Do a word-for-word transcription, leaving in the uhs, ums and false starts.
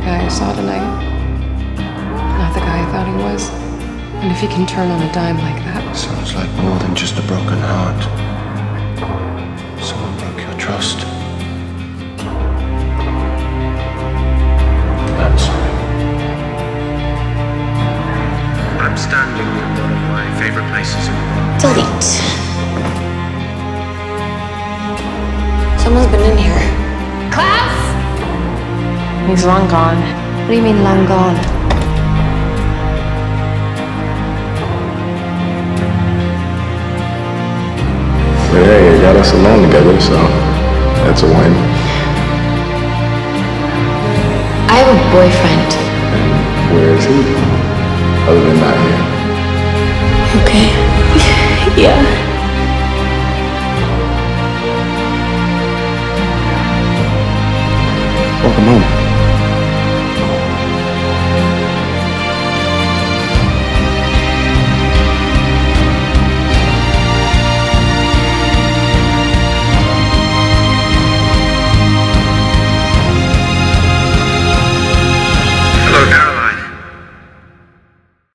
guy I saw tonight. Not the guy I thought he was. And if he can turn on a dime like that. Sounds like more than just a broken heart. Someone broke your trust. I'm sorry. I'm standing in one of my favorite places in the world. Delete. Someone's been in here. Klaus! He's long gone. What do you mean, long gone? But hey, it got us alone together, so that's a win. I have a boyfriend. And where is he? Other than not here. Okay. Yeah. Welcome home.